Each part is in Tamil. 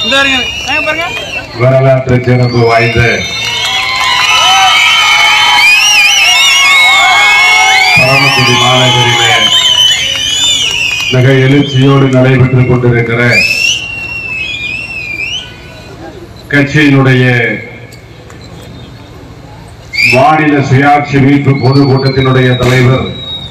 வரலாற்று சிறப்பு வாய்ந்த பரமக்குடி மாநகரிலே மிக எழுச்சியோடு நடைபெற்றுக் கொண்டிருக்கிற கட்சியினுடைய மாநில சுயாட்சி மீட்பு பொதுக்கூட்டத்தினுடைய தலைவர்,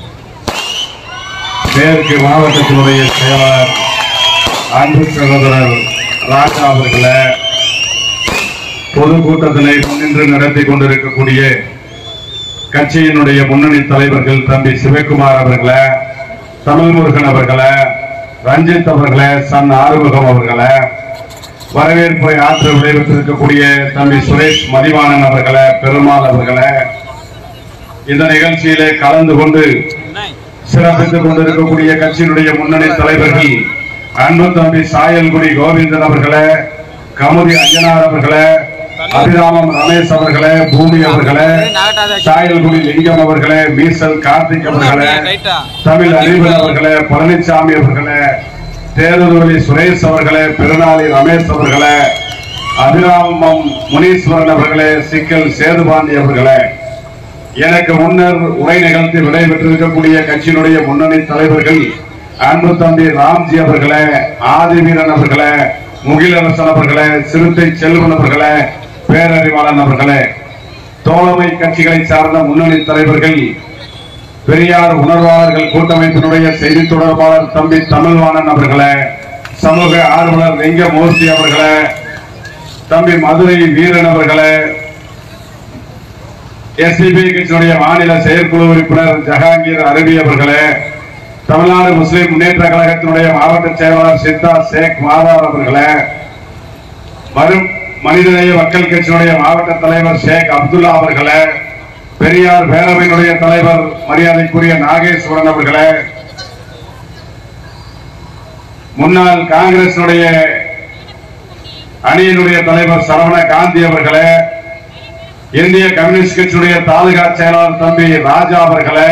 மேற்கு மாவட்டத்தினுடைய செயலாளர் அன்பு சகோதரர் ராஜா அவர்களை, பொதுக்கூட்டத்தினை முன்னின்று நடத்தி கொண்டிருக்கக்கூடிய கட்சியினுடைய முன்னணி தலைவர்கள் தம்பி சிவகுமார் அவர்களை, தமிழ்முருகன் அவர்களை, ரஞ்சித் அவர்களை, சன் ஆறுமுகம் அவர்களை, வரவேற்பை ஆற்ற விடைபெற்றிருக்கக்கூடிய தம்பி சுரேஷ் மதிவாணன் அவர்களை, பெருமாள் அவர்களை, இந்த நிகழ்ச்சியிலே கலந்து கொண்டு சிறப்பித்துக் கொண்டிருக்கக்கூடிய கட்சியினுடைய முன்னணி தலைவர்கள் அன்பு தம்பி சாயல்குடி கோவிந்தன் அவர்களே, கமுதி அய்யனார் அவர்களே, அபிராமம் ரமேஷ் அவர்களே, பூமி அவர்களே, சாயல்குடி லிங்கம் அவர்களே, மீசல் கார்த்திக் அவர்களே, தமிழ் அறிவன் அவர்களே, பழனிசாமி அவர்களே, தேரூர்வழி சுரேஷ் அவர்களே, பெருநாளி ரமேஷ் அவர்களே, அபிராமம் முனீஸ்வரன் அவர்களே, சிக்கல் சேதுபாண்டி அவர்களே, எனக்கு முன்னர் உரை நிகழ்த்தி விடைபெற்றிருக்கக்கூடிய கட்சியினுடைய முன்னணி தலைவர்கள் அன்பு தம்பி ராம்ஜி அவர்களே, ஆதிவீரன் அவர்களே, முகிலரசன் அவர்களே, சிறுத்தை செல்வன் அவர்களே, பேரறிவாளன் அவர்களே, தோழமை கட்சிகளை சார்ந்த முன்னணி தலைவர்கள், பெரியார் உணர்வாளர்கள் கூட்டமைப்பினுடைய செய்தி தொடர்பாளர் தம்பி தமிழ்வாணன் அவர்களே, சமூக ஆர்வலர் லிங்கமூர்த்தி அவர்களே, தம்பி மதுரை வீரன் அவர்களே, எஸ்டிபி கட்சியினுடைய மாநில செயற்குழு உறுப்பினர் ஜஹாங்கீர் அரபி அவர்களே, தமிழ்நாடு முஸ்லிம் முன்னேற்ற கழகத்தினுடைய மாவட்ட செயலாளர் சித்தா ஷேக் மாதார் அவர்களே, மனிதநேய மக்கள் கட்சியினுடைய மாவட்ட தலைவர் ஷேக் அப்துல்லா அவர்களே, பெரியார் பேரவையினுடைய தலைவர் மரியாதைக்குரிய நாகேஸ்வரன் அவர்களே, முன்னாள் காங்கிரசினுடைய அணியினுடைய தலைவர் சரவண காந்தி அவர்களே, இந்திய கம்யூனிஸ்ட் கட்சியுடைய தாலுகா செயலாளர் தம்பி ராஜா அவர்களே,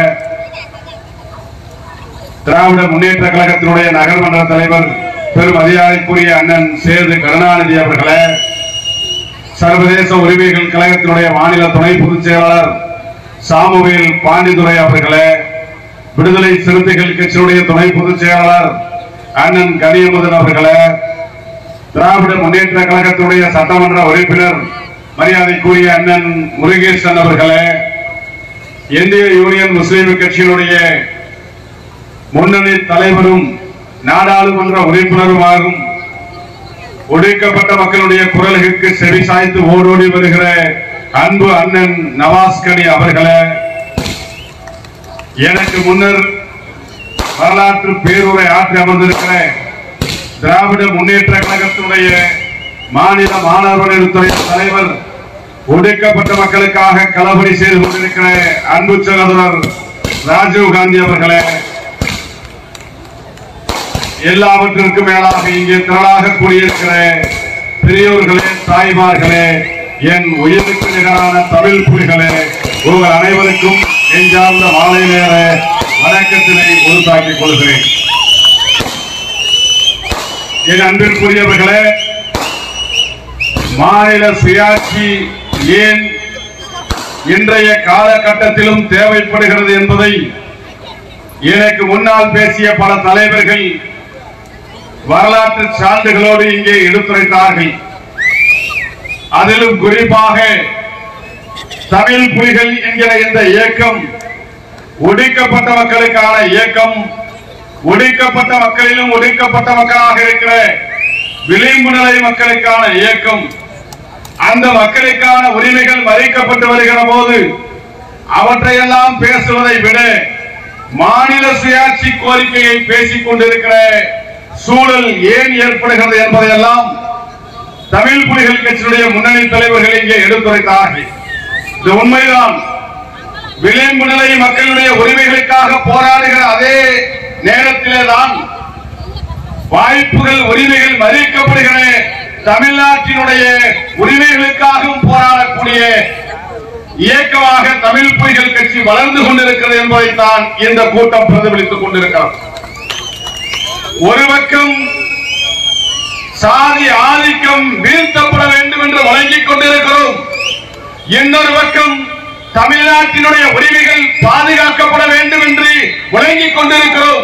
திராவிட முன்னேற்ற கழகத்தினுடைய நகர்மன்ற தலைவர் பெருமதியாதைக்குரிய அண்ணன் சேது கருணாநிதி அவர்களே, சர்வதேச உரிமைகள் கழகத்தினுடைய மாநில துணை பொதுச் செயலாளர் சாமுவேல் பாண்டிதுரை அவர்களே, விடுதலை சிறுத்தைகள் கட்சியினுடைய துணை பொதுச் செயலாளர் அண்ணன் கனியமுதன் அவர்களே, திராவிட முன்னேற்ற கழகத்தினுடைய சட்டமன்ற உறுப்பினர் மரியாதைக்குரிய அண்ணன் முருகேசன் அவர்களே, இந்திய யூனியன் முஸ்லீம் கட்சியினுடைய முன்னணி தலைவரும் நாடாளுமன்ற உறுப்பினருமாகும் ஒடுக்கப்பட்ட மக்களுடைய குரலுக்கு செவி சாய்த்து ஓடோடி வருகிற அன்பு அண்ணன் நவாஸ்கனி அவர்களே, எனக்கு முன்னர் வரலாற்று பேருரை ஆற்றி அமர்ந்திருக்கிற திராவிட முன்னேற்ற கழகத்தினுடைய மாநில மாணவர்கள் துறை தலைவர், ஒடுக்கப்பட்ட மக்களுக்காக களப்பணி செய்து கொண்டிருக்கிற அன்பு சகோதரர் ராஜீவ் காந்தி அவர்களே, எல்லாவற்றிற்கும் மேலாக இங்கே திரளாக கூடியிருக்கிற பெரியோர்களே, தாய்மார்களே, என் உயிருக்கு நிகரான தமிழ் புலிகளே, உங்கள் அனைவருக்கும் நெஞ்சார்ந்த மாலை நேர வணக்கத்தினை உறுத்தாக்கிக் கொள்கிறேன். என் அன்பிற்குரியவர்களே, மாநில சுயாட்சி ஏன் இன்றைய காலகட்டத்திலும் தேவைப்படுகிறது என்பதை எனக்கு முன்னால் பேசிய பல தலைவர்கள் வரலாற்று சான்றுகளோடு இங்கே எடுத்துரைத்தார்கள். அதிலும் குறிப்பாக தமிழ் புலிகள் என்கிற இந்த இயக்கம் ஒடுக்கப்பட்ட மக்களுக்கான இயக்கம், ஒடுக்கப்பட்ட மக்களிலும் ஒடுக்கப்பட்ட மக்களாக இருக்கிற விளிம்பு நிலை மக்களுக்கான இயக்கம். அந்த மக்களுக்கான உரிமைகள் மறைக்கப்பட்டு வருகிற போது அவற்றையெல்லாம் பேசுவதை விட மாநில சுயாட்சி கோரிக்கையை பேசிக் கொண்டிருக்கிற சூழல் ஏன் ஏற்படுகிறது என்பதையெல்லாம் தமிழ் புலிகள் கட்சியுடைய முன்னணி தலைவர்கள் இங்கே எடுத்துரைத்தார்கள். இது உண்மைதான். விளிம்பு நிலை மக்களுடைய உரிமைகளுக்காக போராடுகிற அதே நேரத்திலேதான் வாய்ப்புகள் உரிமைகள் மதிக்கப்படுகிற தமிழ்நாட்டினுடைய உரிமைகளுக்காகவும் போராடக்கூடிய இயக்கமாக தமிழ் புலிகள் கட்சி வளர்ந்து கொண்டிருக்கிறது என்பதைத்தான் இந்த கூட்டம் பிரதிபலித்துக் கொண்டிருக்கிறது. ஒரு பக்கம் சாதி ஆதிக்கம் வீழ்த்தப்பட வேண்டும் என்று வழங்கிக் கொண்டிருக்கிறோம். இன்னொரு பக்கம் தமிழ்நாட்டினுடைய உரிமைகள் பாதுகாக்கப்பட வேண்டும் என்று வழங்கிக் கொண்டிருக்கிறோம்.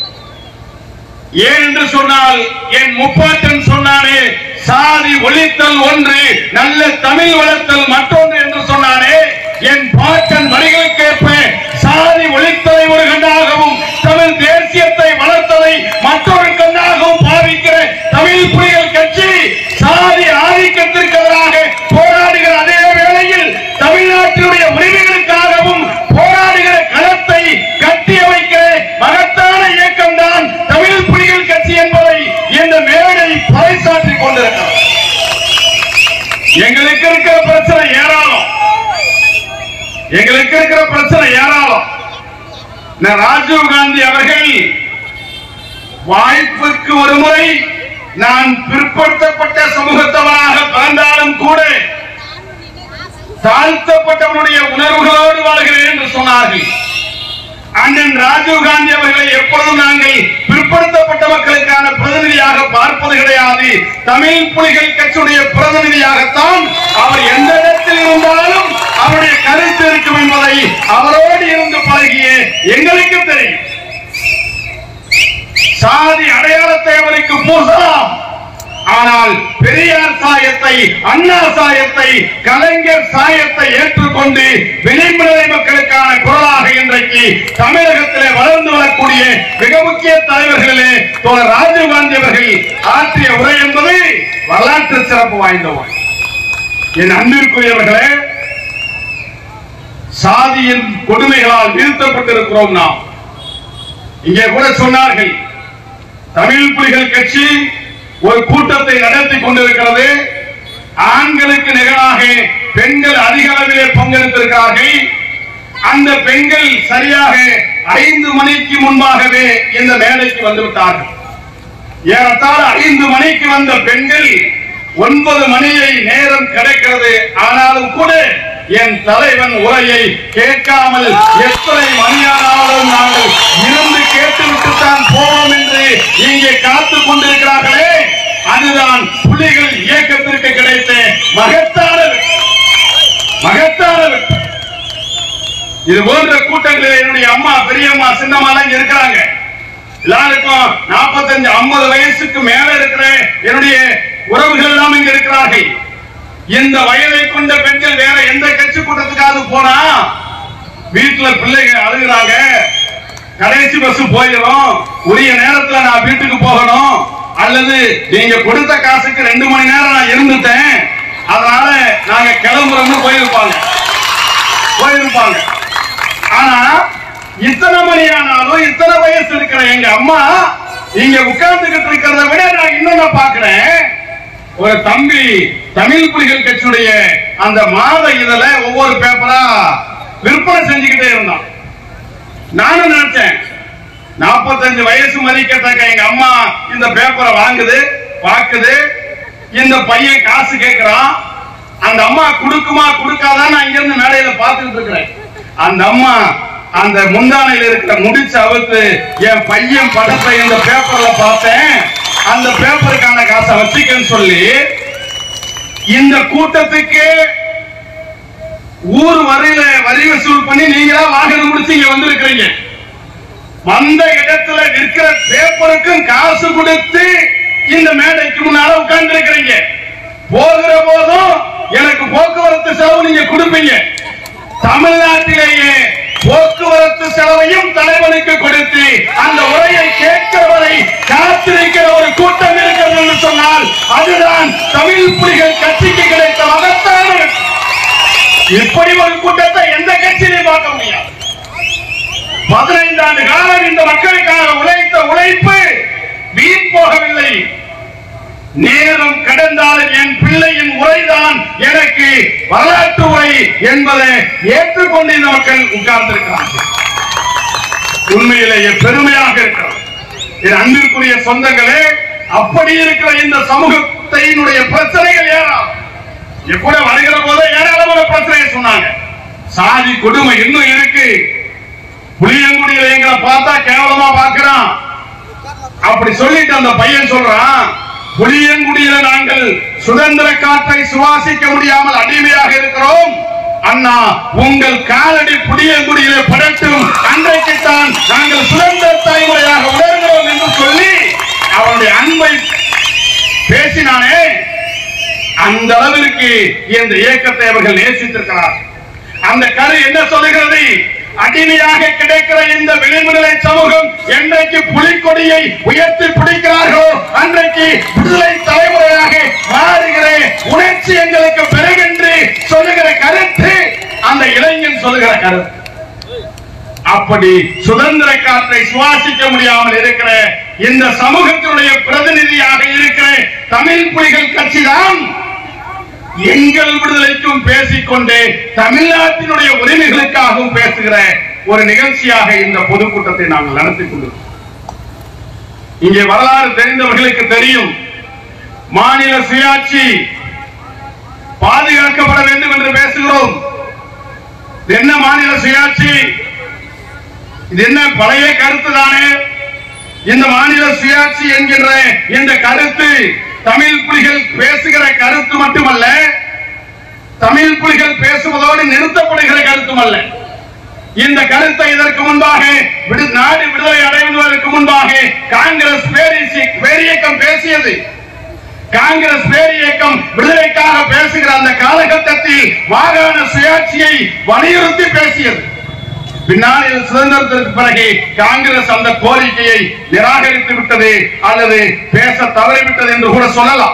ஏன் என்று சொன்னால் என் முப்பாட்டன் சொன்னானே, சாதி ஒழித்தல் ஒன்று, நல்ல தமிழ் வளர்த்தல் மற்றொன்று என்று சொன்னானே. என் பாட்டன் வரிகளுக்கேற்ப சாதி ஒழித்தலை ஒரு கண்ணாகவும் தமிழ் தேசியத்தை வளர்த்ததை மற்றொரு கண்ணாகவும் பாவிக்கிற தமிழ் புலிகள் கட்சி சாதி ஆதிக்கத்திற்கு எதிராக போராடுகிற அதே வேளையில் தமிழ்நாட்டினுடைய உரிமைகளுக்காகவும் போராடுகிற களத்தை கட்டியமைக்கிற மகத்தான இயக்கம் தான் தமிழ் புலிகள் கட்சி என்பதை இந்த மேடை பறைசாற்றிக் கொண்டிருக்கிறது. எங்களுக்கு இருக்கிற பிரச்சனை ஏராளம், எங்களுக்கு இருக்கிற பிரச்சனை ஏராளம். ராஜீவ் காந்தி அவர்கள் வாய்ப்புக்கு ஒரு முறை நான் பிற்படுத்தப்பட்ட சமூகத்தவனாக பிறந்தாலும் கூட தாழ்த்தப்பட்டவனுடைய உணர்வுகளோடு வாழ்கிறேன் என்று சொன்னார்கள். அண்ணன் ராஜீவ் காந்தி அவர்களை எப்பொழுதும் நாங்கள் பிற்படுத்தப்பட்ட மக்களுக்கான பிரதிநிதியாக பார்ப்பது கிடையாது. தமிழ் புலிகள் கட்சியுடைய பிரதிநிதியாகத்தான் அவர் எந்த இடத்தில் இருந்தாலும் அவருடைய கருத்து இருக்கும் என்பதை அவரோடு இருந்து பழகிய எங்களுக்கு தெரியும். சாதி அடையாளத்தை அவருக்கு பூசலாம், ஆனால் பெரியார் சாயத்தை, அண்ணா சாயத்தை, கலைஞர் சாயத்தை ஏற்றுக்கொண்டு விளிம்புநிலை மக்களுக்கான குரலாக இன்றைக்கு தமிழகத்திலே வளர்ந்து வரக்கூடிய மிக முக்கிய தலைவர்களிலே தோழர் ராஜீவ் காந்தி அவர்கள் ஆற்றிய உரை என்பது வரலாற்று சிறப்பு வாய்ந்த உரை. என் அன்பிற்குரியவர்களே, சாதியின் கொடுமைகளால் வீழ்த்தப்பட்டிருக்கிறோம் நாம். இங்கே கூட சொன்னார்கள், தமிழ் புலிகள் கட்சி ஒரு கூட்டத்தை நடத்தி கொண்டிருக்கிறது. ஆண்களுக்கு நிகராக பெண்கள் அதிக அளவிலே பங்கெடுத்திருக்கிறார்கள். அந்த பெண்கள் சரியாக 5 மணிக்கு முன்பாகவே இந்த மேடைக்கு வந்துவிட்டார்கள். ஏறத்தாழ 5 மணிக்கு வந்த பெண்கள் 9 மணியை நேரம் கிடைக்கிறது. ஆனாலும் கூட என் தலைவன் உரையை கேட்காமல் எத்தனை மணியானாலும் நாங்கள் இருந்து கேட்டுவிட்டுத்தான் போவோம் என்று இங்கே காத்துக் கொண்டிருக்கிறார்களே, அதுதான் புலிகள் இயக்கத்திற்கு கிடைத்த மகத்தான இது போன்ற கூட்டங்களில் என்னுடைய அம்மா, பெரியம்மா, சின்னம்மா இருக்கிறாங்க. எல்லாருக்கும் 45-50 வயசுக்கு மேல இருக்கிற என்னுடைய உறவுகள் எல்லாம் இங்க இருக்கிறார்கள். இந்த வயதை கொண்ட பெண்கள் வேற எந்த கட்சி கூட்டத்துக்காவது போனா வீட்டுல பிள்ளைகள் அழுகிறாங்க, கடைசி பஸ் போயிடும், உரிய நேரத்துல நான் வீட்டுக்கு போகணும், அல்லது நீங்க கொடுத்த காசுக்கு 2 மணி நேரம் நான் இருந்துட்டேன், அதனால நாங்க கிளம்புறோம்னு போயிருப்பாங்க. ஆனா இத்தனை மணி ஆனாலும் இத்தனை வயசு இருக்கிற எங்க அம்மா இங்க உட்கார்ந்துகிட்டு இருக்கிறத விட நான் இன்னொன்னு பாக்குறேன். ஒரு தம்பி தமிழ் புலிகள் கட்சியுடைய அந்த மாத இதழ ஒவ்வொரு பேப்பரா விற்பனை செஞ்சுக்கிட்டே இருந்தான். நானும் நினைச்சேன், 45 வயசு மதிக்கத்தக்க எங்க அம்மா இந்த பேப்பரை வாங்குது, பாக்குது, இந்த பையன் காசு கேட்கிறான், அந்த அம்மா கொடுக்குமா கொடுக்காதான் நான் இங்க இருந்து மேடையில பார்த்துட்டு இருக்கிறேன். அந்த அம்மா அந்த முந்தானையில் இருக்கிற முடிச்ச அவுத்து என் பையன் படத்தை இந்த பேப்பர்ல பார்த்தேன், அந்த பேப்பருக்கான காசை வச்சுக்கன்னு சொல்லி இந்த கூட்டத்துக்கு ஊர் வரையில வரி வசூல் பண்ணி நீங்களா வாகனம் முடிச்சு இங்க வந்திருக்கிறீங்க. வந்த இடத்துல இருக்கிற பேப்பருக்கும் காசு கொடுத்து இந்த மேடைக்கு முன்னால உட்கார்ந்து இருக்கிறீங்க. போகிற போதும் எனக்கு போக்குவரத்து செலவு நீங்க கொடுப்பீங்க. தமிழ்நாட்டிலேயே போக்குவரத்து செலவையும் தலைவனுக்கு கொடுத்து அந்த உரையை கேட்கிறவரை காத்திருக்கிற ஒரு கூட்டம் இருக்கிறது என்று சொன்னால் அதுதான் தமிழ் புலிகள் கட்சிக்கு கிடைத்த மகத்தான. இப்படி ஒரு கூட்டத்தை எந்த கட்சியிலையும் பார்க்க முடியாது. 15 ஆண்டு காலம் இந்த மக்களுக்காக உழைத்த உழைப்பு வீண் போகவில்லை. நேரம் கடந்தாலும் என் பிள்ளையின் உரைதான் எனக்கு வரலாற்று உரை என்பதை ஏற்றுக்கொண்டு இந்த மக்கள் உட்கார்ந்திருக்கிறார்கள். உண்மையிலேயே பெருமையாக இருக்கிறது. என் அன்பிற்குரிய சொந்தங்களே, அப்படி இருக்கிற இந்த சமூகத்தினுடைய பிரச்சனைகள் ஏராளம். கூட வருகிற போது ஏராளமான பிரச்சனையை சொன்னாங்க. சாதி கொடுமை இன்னும் இருக்கு. புளியங்குடியில் எங்களை பார்த்தா கேவலமா பார்க்கிறான் அப்படி சொல்லிட்டு அந்த பையன் சொல்றான், புளியங்குடியில் நாங்கள் சுதந்திர காற்றை சுவாசிக்க முடியாமல் அடிமையாக இருக்கிறோம். அண்ணா, உங்கள் காலடி புளியங்குடியிலே படட்டும், அன்றைக்குத்தான் நாங்கள் சுதந்திர தலைமுறையாக உணர்கிறோம் என்று சொல்லி அவருடைய அன்பை பேசினானே, அந்த அளவிற்கு இந்த இயக்கத்தை அவர்கள் நேசித்திருக்கிறார். அந்த கரு என்ன சொல்லுகிறது? அடிமையாக கிடைக்கிற இந்த விளிம்புநிலை சமூகம் என்றைக்கு புலிக்கொடியை உயர்த்தி பிடிக்கிறார்களோ அன்றைக்கு விடுதலை தலைமுறையாக மாறுகிற உணர்ச்சி எங்களுக்கு பெருகென்று சொல்லுகிற கருத்து அந்த இளைஞன் சொல்லுகிற கருத்து. அப்படி சுதந்திர காற்றை சுவாசிக்க முடியாமல் இருக்கிற இந்த சமூகத்தினுடைய பிரதிநிதியாக இருக்கிற தமிழ் புலிகள் கட்சிதான் எங்கள் விடுதலைக்கும் பேசிக்கொண்டே தமிழ்நாட்டினுடைய உரிமைகளுக்காகவும் பேசுகிற ஒரு நிகழ்ச்சியாக இந்த பொதுக்கூட்டத்தை நாங்கள் நடத்திக் கொண்டிருக்கிறோம். இங்கே வரலாறு தெரிந்தவர்களுக்கு தெரியும், மாநில சுயாட்சி பாதுகாக்கப்பட வேண்டும் என்று பேசுகிறோம். என்ன மாநில சுயாட்சி? இது என்ன பழைய கருத்து தானே? இந்த மாநில சுயாட்சி என்கின்ற இந்த கருத்து தமிழ் புலிகள் பேசுகிற கருத்து மட்டுமல்ல, தமிழ் புலிகள் பேசுவதோடு நிறுத்தப்படுகிற கருத்தும் அல்ல. இந்த கருத்தை இதற்கு முன்பாக நாடு விடுதலை அடைவதற்கு முன்பாக காங்கிரஸ் பேரியக்கம் பேசியது. காங்கிரஸ் பேரியக்கம் விடுதலைக்காக பேசுகிற அந்த காலகட்டத்தில் மாகாண சுயாட்சியை வலியுறுத்தி பேசியது. பின்னால் சுதந்திரத்திற்கு பிறகு காங்கிரஸ் அந்த கோரிக்கையை நிராகரித்து விட்டது அல்லது பேச தவறிவிட்டது என்று கூட சொல்லலாம்.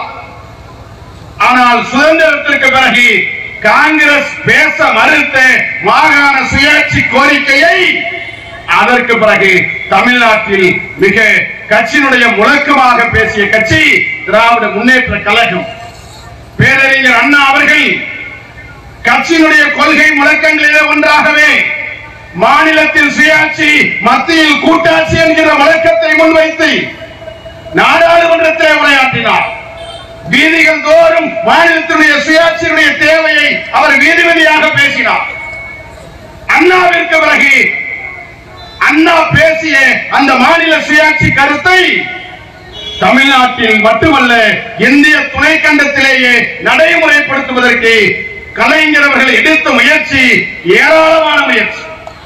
ஆனால் சுதந்திரத்திற்கு பிறகு காங்கிரஸ் பேச மறுத்த மாகாண சுயாட்சி கோரிக்கையை அதற்கு பிறகு தமிழ்நாட்டில் மிக கட்சியினுடைய முழக்கமாக பேசிய கட்சி திராவிட முன்னேற்ற கழகம். பேரறிஞர் அண்ணா அவர்கள் கட்சியினுடைய கொள்கை முழக்கங்களிலே ஒன்றாகவே மாநிலத்தில் சுயாட்சி, மத்தியில் கூட்டாட்சி என்கிற வழக்கத்தை முன்வைத்து நாடாளுமன்றத்தை உரையாற்றினார். வீதிகள் தோறும் மாநிலத்தினுடைய சுயாட்சியினுடைய தேவையை அவர் வீதிவதியாக பேசினார். அண்ணாவிற்கு பிறகு அண்ணா பேசிய அந்த மாநில சுயாட்சி கருத்தை தமிழ்நாட்டில் மட்டுமல்ல இந்திய துணைக்கண்டத்திலேயே நடைமுறைப்படுத்துவதற்கு கலைஞர் அவர்கள் எடுத்த முயற்சி ஏராளமான முயற்சி.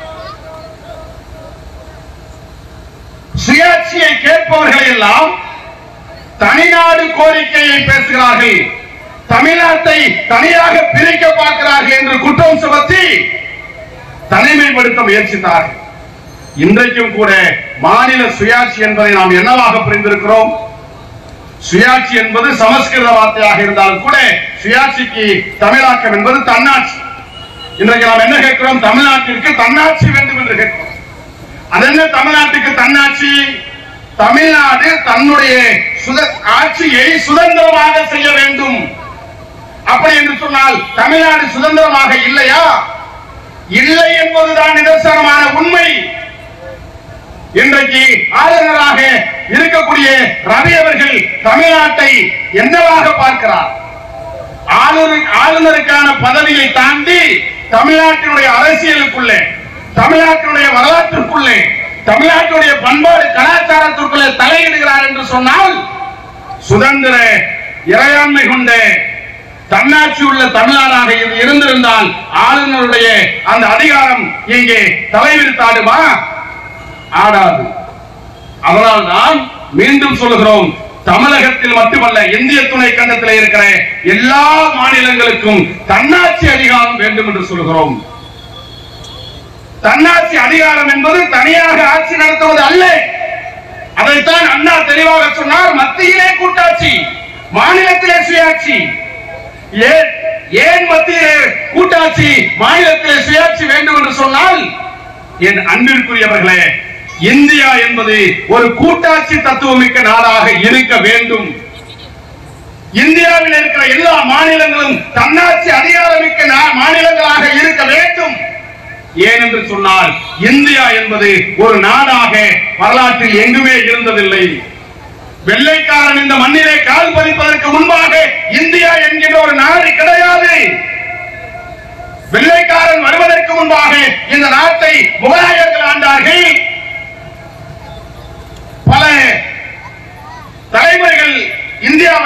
சுயாட்சியை கேட்பவர்கள் எல்லாம் தனிநாடு கோரிக்கையை பேசுகிறார்கள், தமிழ்நாட்டை தனியாக பிரிக்க பார்க்கிறார்கள் என்று குற்றம் சுமத்தி தனிமைப்படுத்த முயற்சித்தார்கள். இன்றைக்கும் கூட மாநில சுயாட்சி என்பதை நாம் என்னவாக புரிந்திருக்கிறோம்? சுயாட்சி என்பது சமஸ்கிருத வார்த்தையாக இருந்தாலும் கூட சுயாட்சிக்கு தமிழாக்கம் என்பது தன்னாட்சி. இன்றைக்கு நாம் என்ன கேட்கிறோம்? தமிழ்நாட்டிற்கு தன்னாட்சி வேண்டும் என்று கேட்கிறோம். அதென்ன தமிழ்நாட்டுக்கு தன்னாட்சி? தமிழ்நாடு தன்னுடைய ஆட்சியை சுதந்திரமாக செய்ய வேண்டும். அப்படி என்று சொன்னால் தமிழ்நாடு சுதந்திரமாக இல்லையா? இல்லை என்பதுதான் நிதர்சனமான உண்மை. இன்றைக்கு ஆளுநராக இருக்கக்கூடிய ரவி அவர்கள் தமிழ்நாட்டை என்னவாக பார்க்கிறார்? ஆளுநருக்கான பதவியை தாண்டி தமிழ்நாட்டினுடைய அரசியலுக்குள்ளே, தமிழ்நாட்டினுடைய வரலாற்றுக்குள்ளே, தமிழ்நாட்டுடைய பண்பாடு கலாச்சாரத்திற்குள்ளே தலையிடுகிறார் என்று சொன்னால் சுதந்திர இறையாண்மை கொண்ட தன்னாட்சி உள்ள தமிழ்நாடாக இது இருந்திருந்தால் ஆளுநருடைய அந்த அதிகாரம் இங்கே தலைவிரித்தாடுமா? ஆடாது. அதனால்தான் மீண்டும் சொல்லுகிறோம், தமிழகத்தில் மட்டுமல்ல இந்திய துணை கண்டத்தில் இருக்கிற எல்லா மாநிலங்களுக்கும் தன்னாட்சி அதிகாரம் வேண்டும் என்று சொல்கிறோம். தன்னாட்சி அதிகாரம் என்பது தனியாக ஆட்சி நடத்துவது அல்ல. அதைத்தான் அண்ணா தெளிவாக சொன்னார். மத்தியிலே கூட்டாட்சி, மாநிலத்திலே சுயாட்சி. ஏன் மத்தியிலே கூட்டாட்சி, மாநிலத்திலே சுயாட்சி வேண்டும் என்று சொன்னால், என் அன்பிற்குரியவர்களே, இந்தியா என்பது ஒரு கூட்டாட்சி தத்துவமிக்க நாடாக இருக்க வேண்டும். இந்தியாவில் இருக்கிற எல்லா மாநிலங்களும் தன்னாட்சி அதிகாரமிக்க மாநிலங்களாக இருக்க வேண்டும். ஏனென்று சொன்னால் இந்தியா என்பது ஒரு நாடாக வரலாற்றில் எங்குமே இருந்ததில்லை. வெள்ளைக்காரன் இந்த மண்ணிலே கால் பதிப்பதற்கு முன்பாக இந்தியா என்கிற ஒரு நாடு கிடையாது. வெள்ளைக்காரன் வருவதற்கு முன்பாக இந்த நாட்டை முகலாயர்கள் ஆண்டார்கள். பல தலைமுறைகள் இந்தியா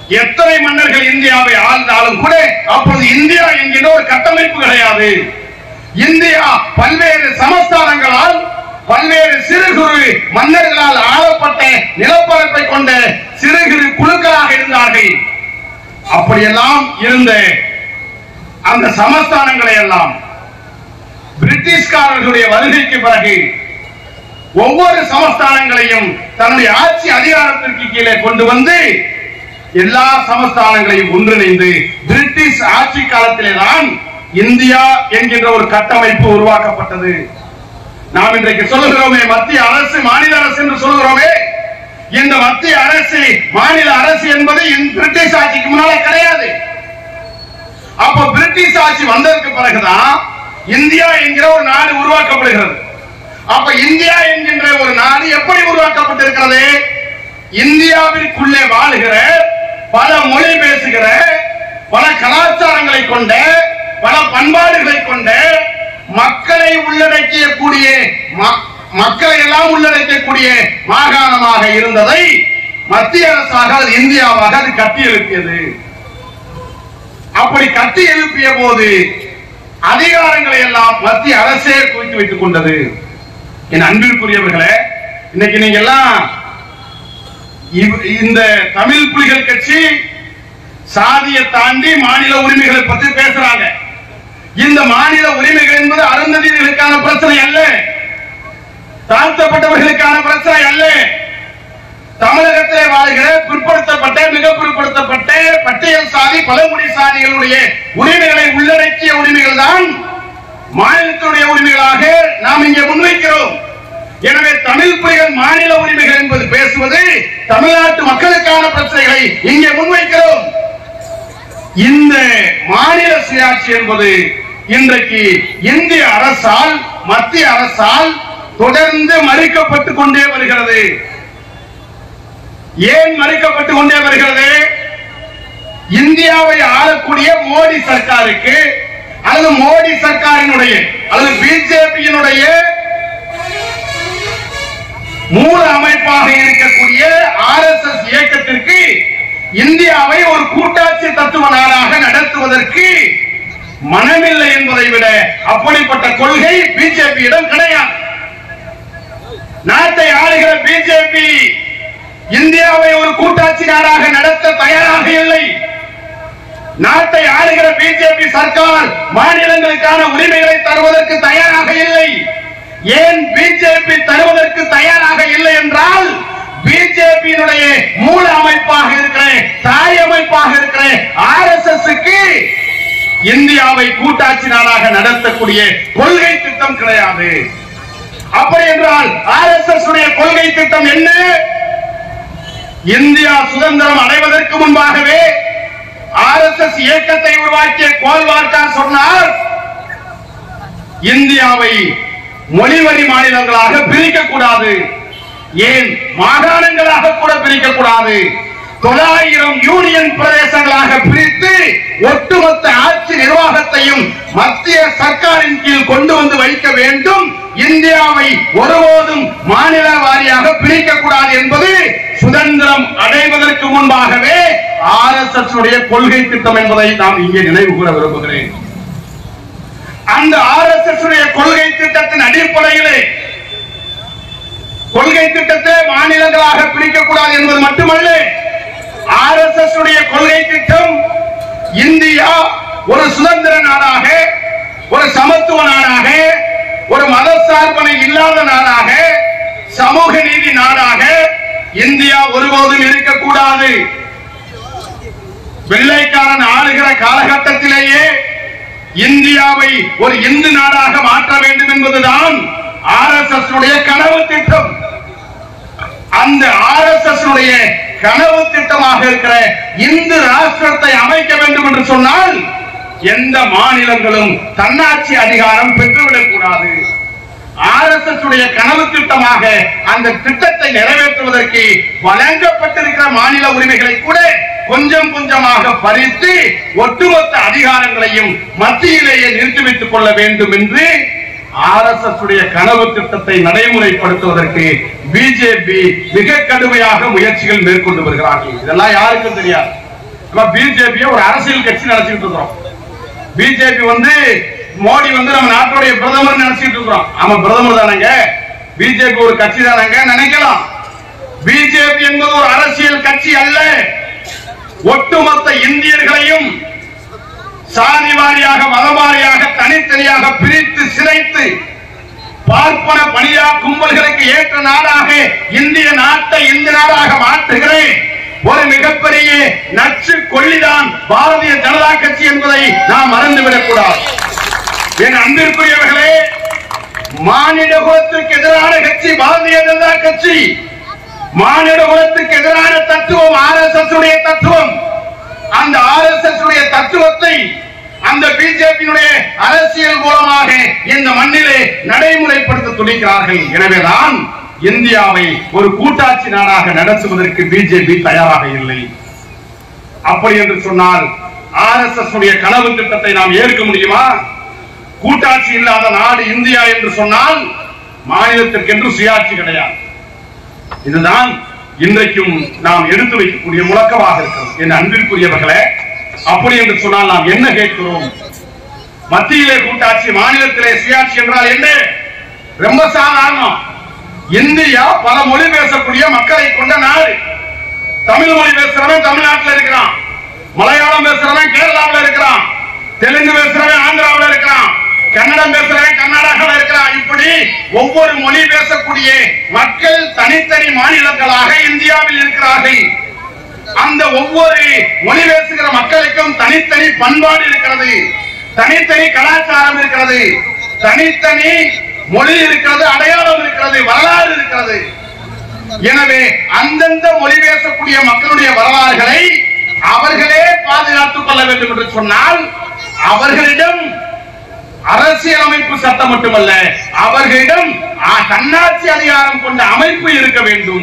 எத்தனை மன்னர்கள் இந்தியாவை ஆழ்ந்தாலும் கூட அப்போது இந்தியா என்கிற ஒரு கட்டமைப்பு கிடையாது. இந்தியா பல்வேறு சமஸ்தானங்களால், பல்வேறு சிறு குறு மன்னர்களால் ஆளப்பட்ட நிலப்பரப்பை கொண்ட சிறு குறு குழுக்களாக இருந்தார்கள். அப்படியெல்லாம் இருந்த அந்த சமஸ்தானங்களை எல்லாம் பிரிட்டிஷ்காரர்களுடைய வருகைக்கு பிறகு ஒவ்வொரு சமஸ்தானங்களையும் தன்னுடைய ஆட்சி அதிகாரத்திற்கு கீழே கொண்டு வந்து எல்லா சமஸ்தானங்களையும் ஒன்றிணைந்து பிரிட்டிஷ் ஆட்சி காலத்திலேதான் இந்தியா என்கின்ற ஒரு கட்டமைப்பு உருவாக்கப்பட்டது. நாம் இன்றைக்கு சொல்லுகிறோமே மத்திய அரசு மாநில அரசு என்று சொல்லுகிறோமே, இந்த மத்திய அரசு மாநில அரசு என்பது பிரிட்டிஷ் ஆட்சிக்கு முன்னால கிடையாது. அப்ப பிரிட்டிஷ் ஆட்சி வந்ததற்கு பிறகுதான் இந்தியா என்கிற ஒரு நாடு உருவாக்கப்படுகிறது. அப்ப இந்தியா என்கின்ற ஒரு நாடு எப்படி உருவாக்கப்பட்டிருக்கிறது? இந்தியாவிற்குள்ளே வாழுகிற, பல மொழி பேசுகிற, பல கலாச்சாரங்களை கொண்ட, பல பண்பாடுகளை கொண்ட மக்களை உள்ளடக்கியக்கூடிய, மக்களை எல்லாம் உள்ளடக்கக்கூடிய மாகாணமாக இருந்ததை மத்திய அரசாக இந்தியாவாக அது கட்டி எழுப்பியது. அப்படி கட்டி எழுப்பிய போது அதிகாரங்களை எல்லாம் மத்திய அரசே குவித்து வைத்துக் கொண்டது. என் அன்பிற்குரியவர்களே, இன்னைக்கு நீங்க எல்லாம் இந்த தமிழ் புலிகள் கட்சி சாதியை தாண்டி மாநில உரிமைகளை பற்றி பேசுறாங்க. இந்த மாநில உரிமைகள் என்பது அருந்ததியர்களுக்கான பிரச்சனை அல்ல, தாழ்த்தப்பட்டவர்களுக்கான பிரச்சனை அல்ல. தமிழகத்திலே வாழ்கிற பிற்படுத்தப்பட்ட, மிக பிற்படுத்தப்பட்ட பட்டியல் சாதி, பழங்குடி சாதிகளுடைய உரிமைகளை உள்ளடக்கிய உரிமைகள் தான் மாநிலத்துடைய உரிமைகளாக நாம் இங்கே முன்வைக்கிறோம். எனவே தமிழ் புலிகள் மாநில உரிமைகள் என்பது பேசுவது தமிழ்நாட்டு மக்களுக்கான பிரச்சனைகளை இங்கே முன்வைக்கிறோம். இந்த மாநில சுயாட்சி என்பது இன்றைக்கு இந்திய அரசால், மத்திய அரசால் தொடர்ந்து மறுக்கப்பட்டுக் கொண்டே வருகிறது. ஏன் மறுக்கப்பட்டுக் கொண்டே வருகிறது? இந்தியாவை ஆளக்கூடிய மோடி சர்க்காருக்கு, அல்லது மோடி சர்க்காரினுடைய, அல்லது பிஜேபியினுடைய மூல அமைப்பாக இருக்கக்கூடிய RSS இயக்கத்திற்கு இந்தியாவை ஒரு கூட்டாட்சி தத்துவ நாடாக நடத்துவதற்கு மனமில்லை என்பதை விட அப்படிப்பட்ட கொள்கை பிஜேபியிடம் கிடையாது. நாட்டை ஆளுகிற பிஜேபி இந்தியாவை ஒரு கூட்டாட்சி நாடாக நடத்த தயாராக இல்லை. நாட்டை ஆளுகிற பிஜேபி சர்க்கார் மாநிலங்களுக்கான உரிமைகளை தருவதற்கு தயாராக இல்லை. ஏன் பிஜேபி தருவதற்கு தயாராக இல்லை என்றால், பிஜேபியினுடைய மூல அமைப்பாக இருக்கிற, தாய் அமைப்பாக இருக்கிற RSSக்கு இந்தியாவை கூட்டாட்சி நாடாக நடத்தக்கூடிய கொள்கை திட்டம் கிடையாது. அப்படி என்றால் RSS உடைய கொள்கை திட்டம் என்ன? இந்தியா சுதந்திரம் அடைவதற்கு முன்பாகவே RSS இயக்கத்தை உருவாக்கிய கோல்வார்கர் சொன்னார், இந்தியாவை மொழிவரி மாநிலங்களாக பிரிக்க கூடாது, ஏன் மாகாணங்களாக கூட பிரிக்க கூடாது, 900 யூனியன் பிரதேசங்களாக பிரித்து ஒட்டுமொத்த ஆட்சி நிர்வாகத்தையும் மத்திய சர்க்காரின் கீழ் கொண்டு வந்து வைக்க வேண்டும். இந்தியாவை ஒருபோதும் மாநில வாரியாக பிரிக்க கூடாது என்பது சுதந்திரம் அடைவதற்கு முன்பாகவே RSS உடைய கொள்கை திட்டம் என்பதை நாம் இங்கே நினைவு கூற விரும்புகிறேன். அந்த RSS உடைய கொள்கை திட்டத்தின் அடிப்படையிலே, கொள்கை திட்டத்தை மாநிலங்களாக பிரிக்கக்கூடாது என்பது மட்டுமல்ல, RSS உடைய கொள்கை திட்டம் இந்தியா ஒரு சுதந்திர நாடாக, ஒரு சமத்துவ நாடாக, ஒரு மதசார்பனை இல்லாத நாடாக, சமூக நீதி நாடாக இந்தியா ஒருபோதும் இருக்கக்கூடாது. வெள்ளைக்காரன் ஆளுகிற காலகட்டத்திலேயே இந்தியாவை ஒரு இந்து நாடாக மாற்ற வேண்டும் என்பதுதான் RSS உடைய கனவு திட்டம். அந்த RSS உடைய கனவு திட்டமாக இருக்கிற இந்து ராஷ்டிரத்தை அமைக்க வேண்டும் என்று சொன்னால் எந்த மாநிலங்களும் தன்னாட்சி அதிகாரம் பெற்றுவிடக் கூடாது. RSS உடைய கனவு திட்டமாக அந்த திட்டத்தை நிறைவேற்றுவதற்கு வழங்கப்பட்டிருக்கிற மாநில உரிமைகளை கூட கொஞ்சம் கொஞ்சமாக பறித்து ஒட்டுமொத்த அதிகாரங்களையும் மத்தியிலேயே நிறுத்தி வைத்துக் கொள்ள வேண்டும் என்று RSS உடைய கனவு திட்டத்தை நடைமுறைப்படுத்துவதற்கு பிஜேபி மிக கடுமையாக முயற்சிகள் மேற்கொண்டு வருகிறார்கள். இதெல்லாம் யாருக்கும் தெரியாது. பிஜேபி ஒரு அரசியல் கட்சி நினைச்சிட்டு இருக்கிறோம். பிஜேபி மோடி நம்ம நாட்டுடைய பிரதமர் நினைச்சிட்டு இருக்கிறோம். ஆமா, பிரதமர் தானங்க. பிஜேபி ஒரு கட்சி தானங்க நினைக்கலாம். பிஜேபி என்பது ஒரு அரசியல் கட்சி அல்ல. ஒட்டுமொத்த இந்தியர்களையும் சாதி வாரியாக மதவாரியாக தனித்தனியாக பிரித்து சிதைத்து பார்ப்பன பணியா கும்பல்களுக்கு ஏற்ற நாடாக இந்திய நாட்டை இந்து நாடாக மாற்றுகிறேன் ஒரு மிகப்பெரிய நச்சு கொள்ளிதான் பாரதிய ஜனதா கட்சி என்பதை நாம் மறந்துவிடக் கூடாது. என் அன்பிற்குரியவர்களே, மானிட குலத்திற்கு எதிரான கட்சி பாரதிய ஜனதா கட்சி. மானிட குலத்துக்கு எதிரான தத்துவம் RSS உடைய தத்துவம். அந்த RSS உடைய தத்துவத்தை அந்த பிஜேபியினுடைய அரசியல் மூலமாக இந்த மண்ணிலே நடைமுறைப்படுத்த துடிக்கிறார்கள். எனவேதான் இந்தியாவை ஒரு கூட்டாட்சி நாடாக நடத்துவதற்கு பிஜேபி தயாராக இல்லை. அப்படி என்று சொன்னால் RSS உடைய கனவு திட்டத்தை நாம் ஏற்க முடியுமா? கூட்டாட்சி இல்லாத நாடு இந்தியா என்று சொன்னால் மாநிலத்திற்கென்று சுயாட்சி கிடையாது. இதுதான் இன்றைக்கும் நாம் எடுத்து வைக்கக்கூடிய முழக்கமாக இருக்கிறது. என் அன்பிற்குரியவர்களே, அப்படி என்று சொன்னால் நாம் என்ன கேட்கிறோம்? மத்தியிலே கூட்டாட்சி, மாநிலத்திலே சுயாட்சி என்றால் என்ன? ரொம்ப சாதாரணம். இந்தியா பல மொழி பேசக்கூடிய மக்களை கொண்ட நாடு. தமிழ் மொழி பேசுறவன் தமிழ்நாட்டில் இருக்கிறான், மலையாளம் பேசுறவன் கேரளாவில் இருக்கிறான், தெலுங்கு பேசுறவன் ஆந்திராவில் இருக்கிறான், கன்னடம் பேசுறவன் கர்நாடகாவில் இருக்கிறான். இப்படி ஒவ்வொரு மொழி பேசக்கூடிய மக்கள் தனித்தனி மாநிலங்களாக இந்தியாவில் இருக்கிறார்கள். அந்த ஒவ்வொரு மொழி பேசுகிற மக்களுக்கும் தனித்தனி பண்பாடு இருக்கிறது, தனித்தனி கலாச்சாரம் இருக்கிறது, தனித்தனி மொழி இருக்கிறது, அடையாளம் இருக்கிறது, வரலாறு இருக்கிறது. எனவே அந்தந்த மொழி பேசக்கூடிய மக்களுடைய வரலாறுகளை அவர்களே பாதுகாத்துக் கொள்ள வேண்டும் என்று சொன்னால் அவர்களிடம் அரசியலமைப்பு சட்டம் மட்டுமல்ல, அவர்களிடம் தன்னாட்சி அதிகாரம் கொண்ட அமைப்பு இருக்க வேண்டும்.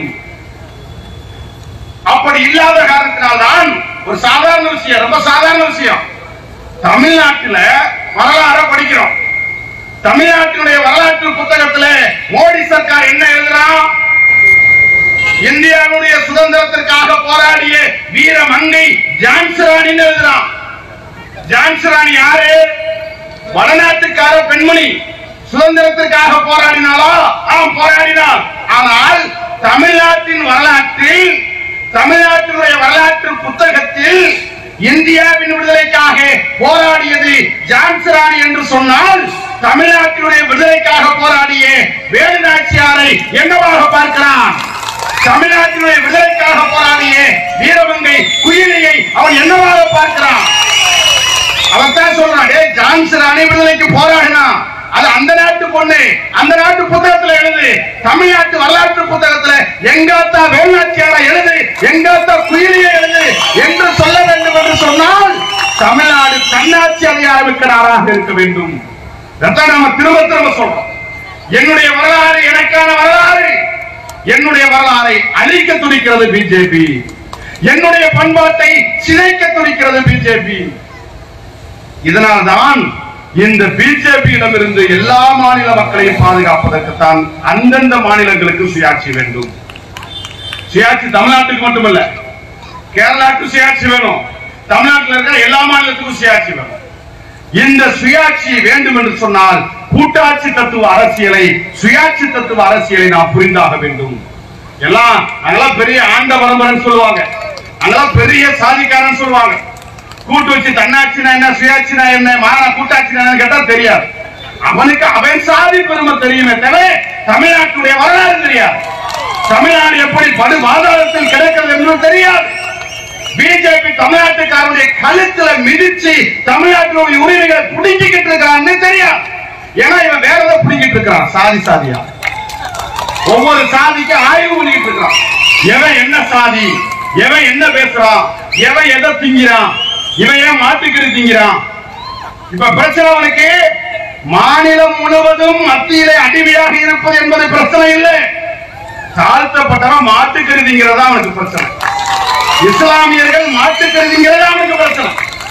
அப்படி இல்லாத காரணத்தினால்தான் ஒரு சாதாரண விஷயம், ரொம்ப சாதாரண விஷயம், தமிழ்நாட்டில் வரலாறு படிக்கிறோம். தமிழ்நாட்டினுடைய வரலாற்று புத்தகத்தில் மோடி சர்க்கார் என்ன எழுதுறான்? இந்தியாவுடைய சுதந்திரத்திற்காக போராடிய வீர மங்கை ஜான்சி ராணி எழுதுறான். ஜான்சி ராணி யாரு? வடநாட்டுக்கார பெண்மணி. சுதந்திரத்திற்காக போராடினாலா? போராடினாள். ஆனால் தமிழ்நாட்டின் வரலாற்றில், தமிழ்நாட்டினுடைய வரலாற்று புத்தகத்தில் இந்தியாவின் விடுதலைக்காக போராடியது ஜான்சி ராணி என்று சொன்னால் தமிழ்நாட்டினுடைய விடுதலைக்காக போராடிய வேலு நாச்சியாரை என்னவாக பார்க்கிறான்? தமிழ்நாட்டினுடைய விடுதலைக்காக போராடிய வீரமங்கை குயிலியை அவன் என்னவாக பார்க்கிறான்? அவன் தான் சொல்றான், ஜான்சி ராணி விடுதலைக்கு போராடினா அது அந்த நாட்டு பொண்ணு, அந்த நாட்டு புத்தகத்தில் எழுது. தமிழ்நாட்டு வரலாற்று புத்தகத்தில் எங்காத்தா வேலுநாச்சியாரை எழுது, எங்காத்தா குயிலியை எழுது என்று சொல்ல வேண்டும் என்று சொன்னால் தமிழ்நாடு தன்னாட்சி அதிகாரமிக்க நாடாக இருக்க வேண்டும். நாம திரும்ப திரும்ப சொல்றோம். என்னுடைய வரலாறு எனக்கான வரலாறு. என்னுடைய வரலாறை அழிக்க துடிக்கிறது பிஜேபி. என்னுடைய பண்பாட்டை சிதைக்க துடிக்கிறது பிஜேபி. இதனால்தான் இந்த பிஜேபியிடமிருந்து எல்லா மாநில மக்களையும் பாதுகாப்பதற்குத்தான் அந்தந்த மாநிலங்களுக்கு சுயாட்சி வேண்டும். சுயாட்சி தமிழ்நாட்டுக்கு மட்டுமல்ல, கேரளாவுக்கு சுயாட்சி வேணும், தமிழ்நாட்டில் இருக்கிற எல்லா மாநிலத்துக்கும் சுயாட்சி வேணும். இந்த சுயாட்சி வேண்டும் என்று சொன்னால் கூட்டாட்சி தத்துவ அரசியலை, சுயாட்சி தத்துவ அரசியலை நாம் புரிந்தாக வேண்டும். எல்லாம் அங்கெல்லாம் பெரிய ஆண்ட பரம்பரைன்னு சொல்லுவாங்க, அங்கெல்லாம் பெரிய சாதிக்காரன் சொல்லுவாங்க. கூட்டு வச்சு தன்னாட்சினா என்ன, சுயாட்சினா என்ன, மாறா கூட்டாட்சினா கேட்டா தெரியாது. அவனுக்கு அவன் சாதி பெருமை தெரியுமே தவிர தமிழ்நாட்டுடைய வரலாறு தெரியாது. தமிழ்நாடு எப்படி படு பாதாளத்தில் கிடக்கிறது என்று தெரியாது. பிஜேபி தமிழ்நாட்டுக்காரனுடைய கழுத்துல மிதிச்சு தமிழ்நாட்டினுடைய உரிமைகளை புடிக்கிட்டு இருக்கிறான்னு தெரியாது. ஏன்னா இவன் வேற ஏதோ புடிக்கிட்டு இருக்கிறான், சாதி சாதியா ஒவ்வொரு சாதிக்கு ஆய்வு பண்ணிட்டு இருக்கிறான். எவன் என்ன சாதி, எவன் என்ன பேசுறான், எவன் எதை திங்கிறான், இவன் ஏன் மாட்டுக்கறி திங்கிறான். இப்ப பிரச்சனை அவனுக்கு மாநிலம் முழுவதும் மத்தியிலே அடிமையாக இருப்பது என்பது பிரச்சனை இல்லை. தாழ்த்தப்பட்டவன் மாட்டுக்கறி திங்கிறதா அவனுக்கு பிரச்சனை. இஸ்லாமியர்கள் மாட்டுக்கறி திங்கிறதா அவனுக்கு பிரச்சனை.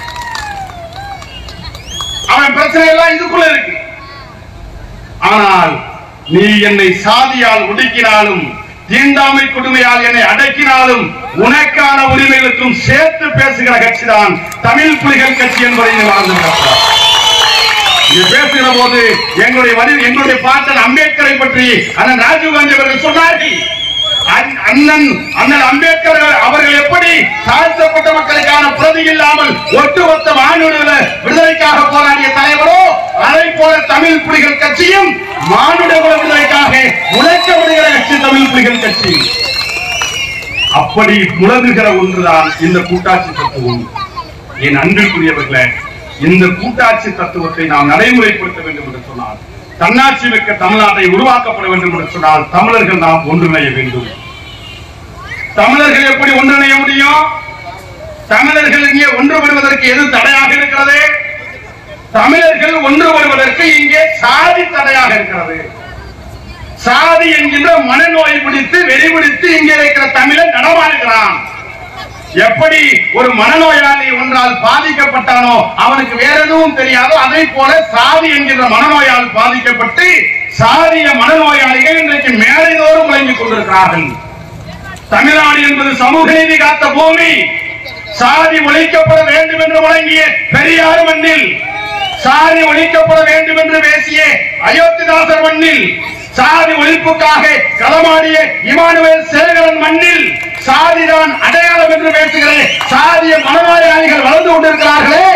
அவன் பிரச்சனை எல்லாம் இதுக்குள்ள இருக்கு. ஆனால் நீ என்னை சாதியால் ஒடுக்கினாலும் தீண்டாமை கொடுமையால் என்னை அடக்கினாலும் உனக்கான உரிமைகளுக்கும் சேர்த்து பேசுகிற கட்சிதான் தமிழ் புலிகள் கட்சி என்பதை வாழ்ந்திருக்கிறார். பேசுகிற போது எங்களுடைய பாட்டன் அம்பேத்கரை பற்றி அண்ணன் ராஜீவ்காந்தி அவர்கள் சொன்னார்கள். அண்ணன் அம்பேத்கர் அவர்கள் எப்படி தாழ்த்தப்பட்ட மக்களுக்கான பிரதி இல்லாமல் ஒட்டுமொத்த மானுட விடுதலைக்காக போராடிய தலைவரோ அதை போல தமிழ் புலிகள் கட்சியும் மானுட விடுதலைக்காக உழைக்கப்படுகிற கட்சி தமிழ் புலிகள் கட்சி. அப்படி முழங்குகிற ஒன்றுதான் இந்த கூட்டாட்சி தத்துவம். என் அன்பிற்குரியவர்களே, இந்த கூட்டாட்சி தத்துவத்தை நாம் நடைமுறைப்படுத்த வேண்டும் என்று சொன்னால், தன்னாட்சி மிக்க தமிழ்நாட்டை உருவாக்கப்பட வேண்டும் என்று சொன்னால் தமிழர்கள் நாம் ஒன்றிணைய வேண்டும். தமிழர்கள் எப்படி ஒன்றிணைய முடியும்? தமிழர்கள் இங்கே ஒன்றுபடுவதற்கு எது தடையாக இருக்கிறது? தமிழர்கள் ஒன்றுபடுவதற்கு இங்கே சாதி தடையாக இருக்கிறது. சாதி என்கின்ற மனநோய் பிடித்து வெறிபிடித்து இங்கே இருக்கிற தமிழன் நடமாடுகிறான். எப்படி ஒரு மனநோயாளி ஒன்றால் பாதிக்கப்பட்டானோ அவனுக்கு வேற எதுவும் தெரியாதோ அதை போல சாதி என்கின்ற மனநோயால் பாதிக்கப்பட்டு சாதிய மனநோயாளிகள் இன்றைக்கு மேலைதோறும் முழங்கிக் கொண்டிருக்கிறார்கள். தமிழ்நாடு என்பது சமூக நீதி காத்த பூமி. சாதி ஒழிக்கப்பட வேண்டும் என்று முழங்கிய பெரியார் மண்ணில், சாதி ஒழிக்கப்பட வேண்டும் என்று பேசிய அயோத்திதாசர் மண்ணில், சாதி ஒழிப்புக்காக களமாடிய இமானுவேல் சேகரன் மண்ணில் சாதிதான் அடையாளம் என்று பேசுகிற சாதிய மனநோயாளிகள் வளர்ந்து கொண்டிருக்கிறார்களே.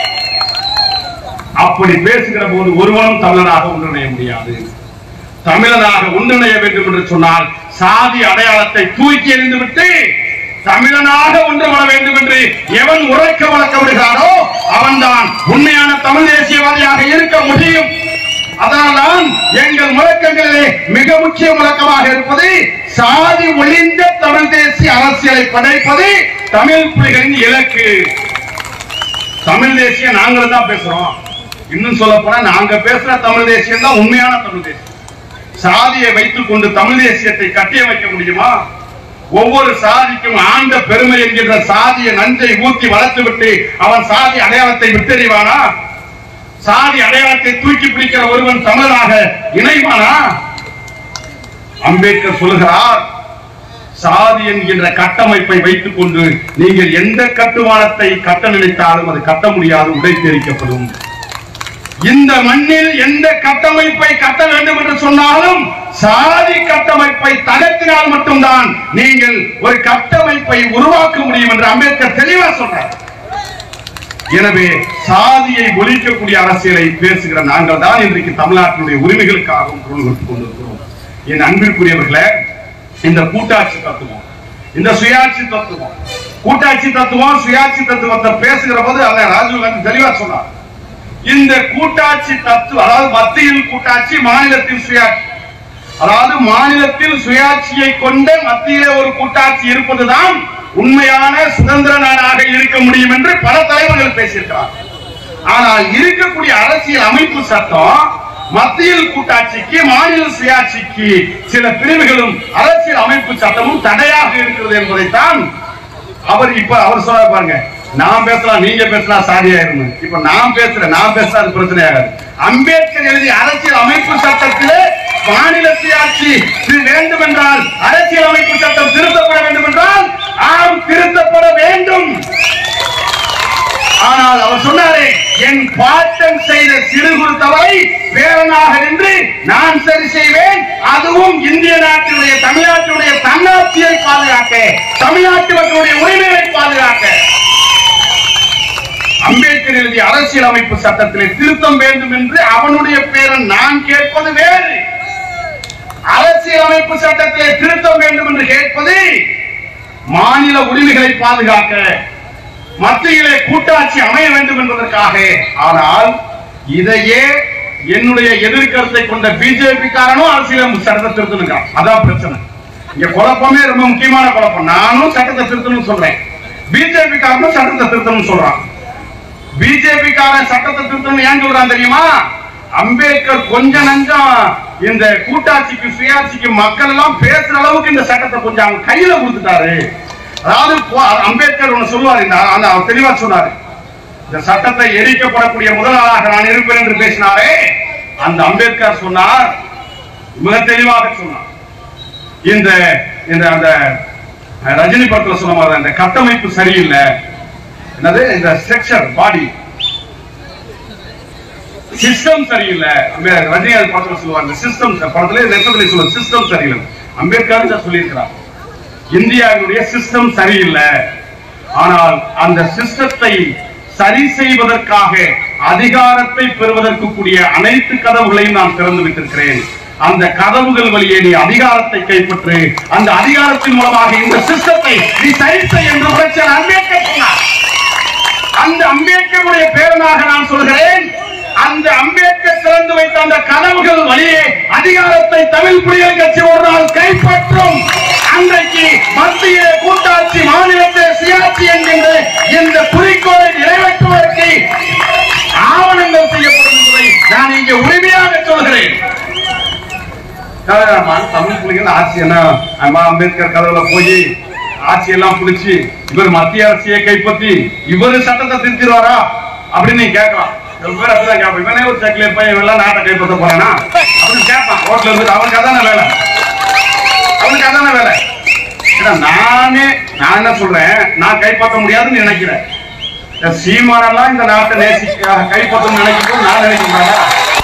அப்படி பேசுகிற போது ஒருவனும் தமிழனாக ஒன்றிணைய முடியாது. தமிழனாக ஒன்றிணைய வேண்டும் என்று சொன்னால் சாதி அடையாளத்தை தூக்கி எறிந்துவிட்டு தமிழனாக ஒன்றுபட வேண்டும் என்று எவன் உரைக்க வழக்கப்படுகிறாரோ அவன்தான் உண்மையான தமிழ் தேசியவாதியாக இருக்க முடியும். அதனால்தான் எங்கள் முழக்கங்களிலே மிக முக்கிய முழக்கமாக இருப்பது சாதி ஒழிந்த தமிழ் தேசிய அரசியலை படைப்பது தமிழ் புலிகளின் இலக்கு. தமிழ் தேசிய நாங்கள் தான் பேசுறோம். இன்னும் சொல்ல போனா நாங்க பேசுற தமிழ் தேசியம் தான் உண்மையான தமிழ் தேசியம். சாதியை வைத்துக் கொண்டு தமிழ் தேசியத்தை கட்டியமைக்க முடியுமா? ஒவ்வொரு சாதிக்கும் ஆண்ட பெருமை என்கின்ற சாதிய நஞ்சை ஊத்தி வளர்த்து விட்டு அவன் சாதி அடையாளத்தை விட்டறிவானா? சாதி அடையாளத்தை தூக்கி பிடிக்கிற ஒருவன் தமிழனாக இணைவானா? அம்பேத்கர் சொல்லுகிறார், சாதி என்கின்ற கட்டமைப்பை வைத்துக் கொண்டு நீங்கள் எந்த கட்டுமானத்தை கட்ட நினைத்தாலும் அது கட்ட முடியாது, உடைத்தெரிக்கப்படும். இந்த மண்ணில் எந்த கட்டமைப்பை கட்ட வேண்டும் என்று சொன்னாலும் சாதி கட்டமைப்பை தகர்த்தினால் மட்டும்தான் நீங்கள் ஒரு கட்டமைப்பை உருவாக்க முடியும் என்று அம்பேத்கர் தெளிவா சொல்றார். எனவே சாதியை ஒழிக்கக்கூடிய அரசியலை பேசுகிற நாங்கள் தான் இன்றைக்கு தமிழ்நாட்டினுடைய உரிமைகளுக்காகவும் குரல் கொடுத்துக் கொண்டிருக்கிறோம். என் அன்பிற்குரியவர்களே, இந்த கூட்டாட்சி தத்துவம், இந்த சுயாட்சி தத்துவம், கூட்டாட்சி தத்துவம் சுயாட்சி தத்துவத்தை பேசுகிற போது அதை ராஜீவ்காந்தி தெளிவா சொன்னார். இந்த கூட்டாட்சி தத்துவம், அதாவது மத்தியில் கூட்டாட்சி, மாநிலத்தில் சுயாட்சி, அதாவது மாநிலத்தில் சுயாட்சியை கொண்ட மத்தியிலே ஒரு கூட்டாட்சி இருப்பதுதான் உண்மையான சுதந்திர நாடாக இருக்க முடியும் என்று பல தலைவர்கள் பேசியிருக்கிறார். ஆனால் இருக்கக்கூடிய அரசியல் அமைப்பு சட்டம் மத்தியில் கூட்டாட்சிக்கு மாநில சுயாட்சிக்கு சில பிரிவுகளும் அரசியல் அமைப்பு சட்டமும் தடையாக இருக்கிறது என்பதைத்தான் அவர் சொல்ல பாருங்க. நான் பேசலாம், நீங்க பேசலாம், சாதியாயிரும். இப்ப நான் பேசுறேன் அது பிரச்சனை ஆகாது. அம்பேத்கர் எழுதிய அரசியல் அமைப்பு சட்டத்திலே மாநில சுயாட்சி வேண்டும் என்றால் அரசியல் அமைப்பு சட்டம் திருத்தப்பட வேண்டும் என்றால் ஆம், திருத்தப்பட வேண்டும். ஆனால் அவர் சொன்னாரே, என் பாட்டன் செய்த சிறுகுறு தவறை பேரனாக நின்று நான் சரி செய்வேன், அதுவும் இந்திய நாட்டினுடைய தமிழ்நாட்டினுடைய தன்னாட்சியை பாதுகாக்க, தமிழ்நாட்டு மக்களுடைய உரிமைகளை பாதுகாக்க. அம்பேத்கர் எழுதிய அரசியல் அமைப்பு சட்டத்திலே திருத்தம் வேண்டும் என்று அவனுடைய பேரன் நான் கேட்பது வேறு. அரசியல் அமைப்பு சட்டத்திலே திருத்தம் வேண்டும் என்று கேட்பது மாநில உரிமைகளை பாதுகாக்க, மத்தியிலே கூட்டாட்சி அமைய வேண்டும் என்பதற்காக. ஆனால் இதையே என்னுடைய எதிர்கருத்தை கொண்ட பிஜேபி காரனும் அரசியல் சட்டத்தை திருத்தணும். அதான் பிரச்சனை. இங்க குழப்பமே ரொம்ப முக்கியமான குழப்பம். நானும் சட்டத்தை திருத்தணும் சொல்றேன், பிஜேபி காரனும் சட்டத்தை திருத்தணும் சொல்றான். பிஜேபி காரன் சட்டத்தை திருத்தணும் ஏன் சொல்றான் தெரியுமா? அம்பேத்கர் கொஞ்ச நஞ்சம் இந்த கூட்டாட்சிக்கு சுயாட்சிக்கு மக்கள் எல்லாம் பேசுற அளவுக்கு இந்த சட்டத்தை கொஞ்சம் அவங்க கையில கொடுத்துட்டாரு. அதாவது அம்பேத்கர் ஒண்ணு சொல்லுவார், தெளிவா சொன்னாரு, இந்த சட்டத்தை எரிக்கப்படக்கூடிய முதலாளாக நான் இருப்பேன் என்று பேசினாரே, அந்த அம்பேத்கர் சொன்னார், மிக தெளிவாக சொன்னார், இந்த அந்த ரஜினி படத்துல சொன்ன மாதிரி இந்த கட்டமைப்பு சரியில்லை, என்னது இந்த ஸ்ட்ரக்சர் பாடி சிஸ்டம் சரியில்லை. ரஜினி படத்துல சொல்லுவாங்க சிஸ்டம், படத்துல நெசத்துல சொல்லுவாங்க சிஸ்டம் சரியில்லை. அம்பேத்கர் சொல்லியிருக்கிறார் இந்தியாவுடைய சிஸ்டம் சரியில்லை, ஆனால் அந்த சிஸ்டத்தை சரி செய்வதற்காக அதிகாரத்தை பெறுவதற்கு கூடிய அனைத்து கதவுகளையும் நான் திறந்து வைத்திருக்கிறேன். அந்த கதவுகள் வழியே நீ அதிகாரத்தை கைப்பற்று, அந்த அதிகாரத்தின் மூலமாக இந்த சிஸ்டத்தை நீ சரி செய் என்று புரட்சியாளர் அம்பேத்கர் சொன்னார். அந்த அம்பேத்கருடைய பேரனாக நான் சொல்கிறேன், அந்த அம்பேத்கர் திறந்து வைத்த அந்த கதவுகள் வழியே அதிகாரத்தை தமிழ் புலிகள் கட்சி ஒரு நாள் கைப்பற்றும். அன்றைக்கு மத்திய கூட்டாட்சி, மாநிலத்தை சுயாட்சி என்கின்ற இந்த குறிக்கோளை நிறைவேற்றுவதற்கு ஆவணங்கள் செய்யப்படும் என்பதை நான் இங்கே உரிமையாக சொல்கிறேன். தமிழ் புலிகள் ஆட்சி என்ன அம்பேத்கர் கதவுல போய் ஆட்சியெல்லாம் பிடிச்சி இவர் மத்திய அரசியை கைப்பற்றி இவரு சட்டத்தை திருத்திடுவாரா அப்படின்னு நீங்க கேட்கலாம். அப்படிதான் கேட்பான், இவனே ஒரு சக்கில போய் இவெல்லாம் நாட்டை கைப்பற்ற போறானா அப்படின்னு கேட்பான். ரோட்ல இருந்து அவனுக்கு அதான வேலை, அவனுக்கு அதான வேலை. நான் என்ன சொல்றேன், நான் கைப்பற்ற முடியாதுன்னு நினைக்கிறேன். சீமானெல்லாம் இந்த நாட்டை நேசிக்க கைப்பற்ற நினைக்கும் நான் நினைக்கிறேன்.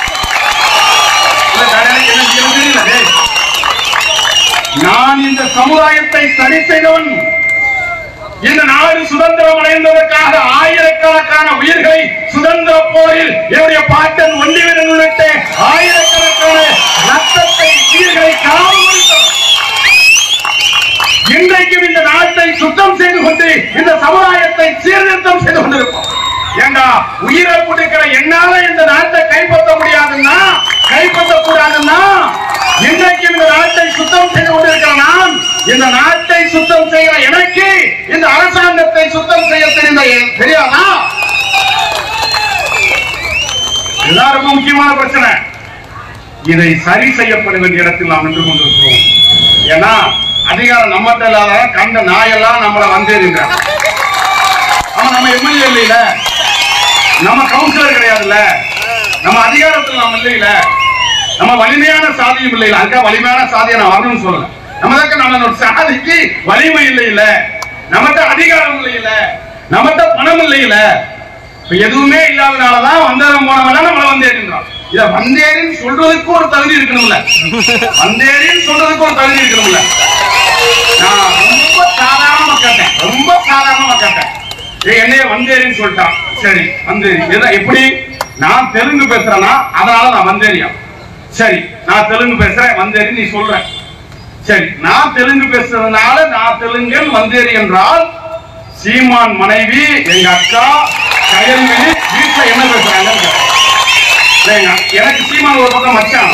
நான் இந்த சமுதாயத்தை சரி செய்தவன். இந்த நாடு சுதந்திரம் அடைந்ததற்காக ஆயிரக்கணக்கான உயிர்களை சுதந்திர போரில் என்னுடைய பாட்டன் ஒன்றிவீரன் உள்ளிட்ட ஆயிரக்கணக்கான ரத்தத்தை உயிர்களை காவல். இன்றைக்கும் இந்த நாட்டை சுத்தம் செய்து கொண்டு இந்த சமுதாயத்தை சீர்திருத்தம் செய்து கொண்டிருப்போம். ஏண்டா உயிரை கொடுக்கிற என்னால இந்த நாட்டை கைப்பற்ற முடியாதுன்னா, கைப்பற்றக்கூடாதுன்னா, இன்றைக்கு இந்த நாட்டை சுத்தம் செய்து கொண்டிருக்கிற நான், இந்த நாட்டை சுத்தம் செய்கிற எனக்கு இந்த அரசாங்கத்தை சுத்தம் செய்ய தெரியாதா? எல்லாருக்கும் முக்கியமான பிரச்சனை. இதை சரி செய்யப்பட வேண்டிய இடத்தில் நாம் நின்று கொண்டிருக்கிறோம். ஏன்னா அதிகாரம் நம்மகிட்ட இல்லாத கண்ட நாயெல்லாம் நம்மளை வந்தேறிங்க. அவன் நம்ம எம்எல்ஏ இல்லையில, நம்ம கவுன்சிலர் கிடையாதுல்ல, நம்ம அதிகாரத்தில் நாம் இல்லையில, நம்ம வலிமையான சாதியும் இல்லையில. அதுக்காக வலிமையான சாதியை நான் வரணும்னு சொல்லல. நம்ம சாதிக்கு வலிமை இல்லையில, நம்மகிட்ட அதிகாரம் இல்லையில, நம்மகிட்ட பணம் இல்லையில, எதுவுமே இல்லாதனாலதான் வந்தவன் போனவன் நம்மளை வந்தேறின்றான். இத வந்தேறின்னு சொல்றதுக்கு ஒரு தகுதி இருக்கணும்ல, வந்தேறின்னு சொல்றதுக்கு ஒரு தகுதி இருக்கணும்ல. நான் ரொம்ப சாதாரணமா கேட்டேன், ரொம்ப சாதாரணமா கேட்டேன். என்னைய வந்தேறின்னு சொல்லிட்டான். சரி வந்தேரி எப்படி? நான் தெலுங்கு பேசுறேன்னா அதனால நான் வந்தேரியா? சரி நான் தெலுங்கு பேசுறேன், வந்தேரி நீ சொல்ற. சரி நான் தெலுங்கு பேசுறதுனால நான் தெலுங்கன் வந்தேரி என்றால், சீமான் மனைவி எங்க அக்கா கயல்விழி வீட்டுல என்ன பேசுறாங்க? எனக்கு சீமான் ஒரு பக்கம் மச்சான்,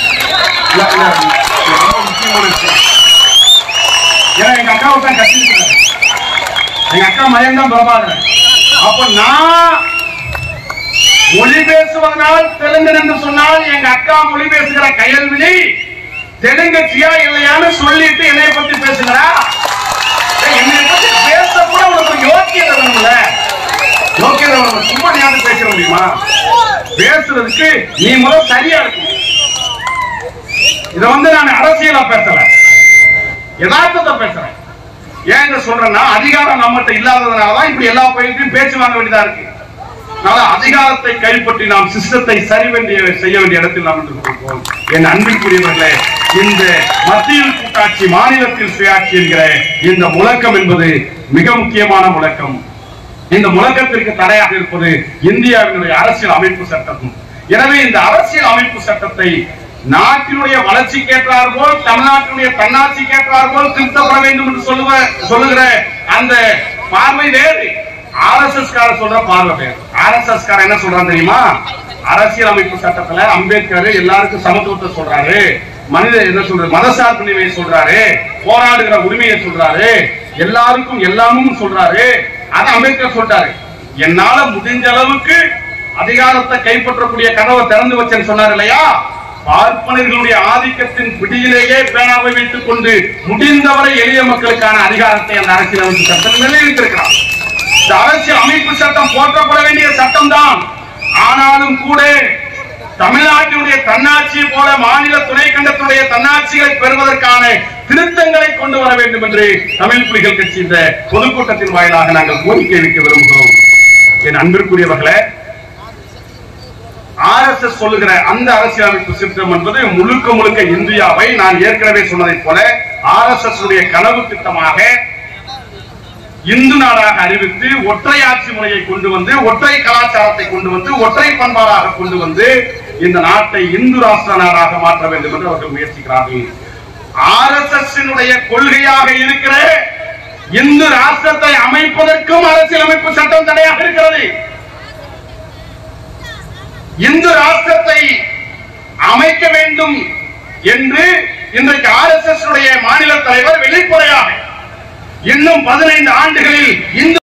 முக்கியமான விஷயம். ஏன்னா எங்க அக்காவை தான் கட்டிருக்கிறாரு, எங்க அக்கா மயம் தான் பிரபாகரன். அப்ப நான் மொழி பேசுவதனால் தெலுங்கன் என்று சொன்னால், எங்க அக்கா மொழி பேசுகிற கயல்விழி தெலுங்கச்சியா இல்லையான்னு சொல்லிட்டு என்னை பத்தி பேசுகிறா. என்னை பத்தி பேச கூட உனக்கு யோக்கியதை வேணும்ல, யோக்கியதை வேணும். சும்மா நீ பேச முடியுமா? பேசுறதுக்கு நீ முதல் சரியா இருக்கும். இதை நான் அரசியலா பேசல, யதார்த்தத்தை பேசுறேன். ஏன் சொல்றேன்னா, அதிகாரம் நம்மகிட்ட இல்லாததுனாலதான் இப்படி எல்லா பயிற்சியும் பேச்சு வாங்க வேண்டியதா இருக்கு. அதிகாரத்தை கைப்பற்றி நாம் சிஸ்டத்தை சரி செய்ய வேண்டிய இடத்தில் நாம் இருப்போம். என் அன்பிற்குரியவர்களே, இந்த மத்தியில் கூட்டாட்சி, மாநிலத்தில் சுயாட்சி என்கிற இந்த முழக்கம் என்பது மிக முக்கியமான முழக்கம். இந்த முழக்கத்திற்கு தடையாக இருப்பது இந்தியாவினுடைய அரசியல் அமைப்பு சட்டம். எனவே இந்த அரசியல் அமைப்பு சட்டத்தை நாட்டினுடைய வளர்ச்சிக்கு ஏற்றார் போல், தமிழ்நாட்டினுடைய தன்னாட்சிக்கு ஏற்றார் போல் திருத்தப்பட வேண்டும் என்று சொல்லுகிற அந்த பார்வை வேறு. RSS கார சொல்ற பார்வை வேறு. RSS கார என்ன சொல்றான் தெரியுமா? அரசியல் அமைப்பு சட்டத்துல அம்பேத்கர் எல்லாருக்கும் சமத்துவத்தை சொல்றாரு, மனித என்ன சொல்ற மதசார்பின்மையை சொல்றாரு, போராடுகிற உரிமையை சொல்றாரு, எல்லாருக்கும் எல்லாமும் சொல்றாரு. அத அம்பேத்கர் சொல்றாரு. என்னால முடிஞ்ச அளவுக்கு அதிகாரத்தை கைப்பற்றக்கூடிய கதவை திறந்து வச்சேன்னு சொன்னார் இல்லையா? பார்ப்பனர்களுடைய ஆதிக்கத்தின் பிடியிலேயே பேனாவை வைத்துக் கொண்டு முடிந்தவரை எளிய மக்களுக்கான அதிகாரத்தை அந்த அரசியல் அமைப்பு சட்டம் நிலைநிறுத்திருக்கிறார். இந்த அரசியல் அமைப்பு சட்டம் போற்றப்பட வேண்டிய சட்டம் தான். ஆனாலும் கூட தமிழ்நாட்டினுடைய தன்னாட்சி போல மாநில துணை கண்டத்துடைய தன்னாட்சிகளை பெறுவதற்கான திருத்தங்களை கொண்டு வர வேண்டும் என்று தமிழ் புலிகள் கட்சி இந்த பொதுக்கூட்டத்தின் வாயிலாக நாங்கள் கோரிக்கை வைக்க விரும்புகிறோம். என் அன்பிற்குரியவர்களே, RSS சொல்லுகிற அந்த அரசியலமைப்பு சட்டம் என்பது முழுக்க முழுக்க இந்தியாவை நான் ஏற்கனவே சொன்னதை போல RSS உடைய கனவு திட்டமாக இந்து நாடாக அறிவித்து ஒற்றை ஆட்சி முறையை கொண்டு வந்து ஒற்றை கலாச்சாரத்தை கொண்டு வந்து ஒற்றை பண்பாடாக கொண்டு வந்து இந்த நாட்டை இந்து ராஷ்டிர நாடாக மாற்ற வேண்டும் என்று அவர்கள் முயற்சிக்கிறார்கள். RSS கொள்கையாக இருக்கிற இந்து ராஷ்டிரத்தை அமைப்பதற்கும் அரசியலமைப்பு சட்டம் தடையாக இருக்கிறது. இந்து ராஷ்டிரத்தை அமைக்க வேண்டும் என்று இன்றைக்கு RSS மாநில தலைவர் வெளிப்படையாக இன்னும் 15 ஆண்டுகளில் இந்து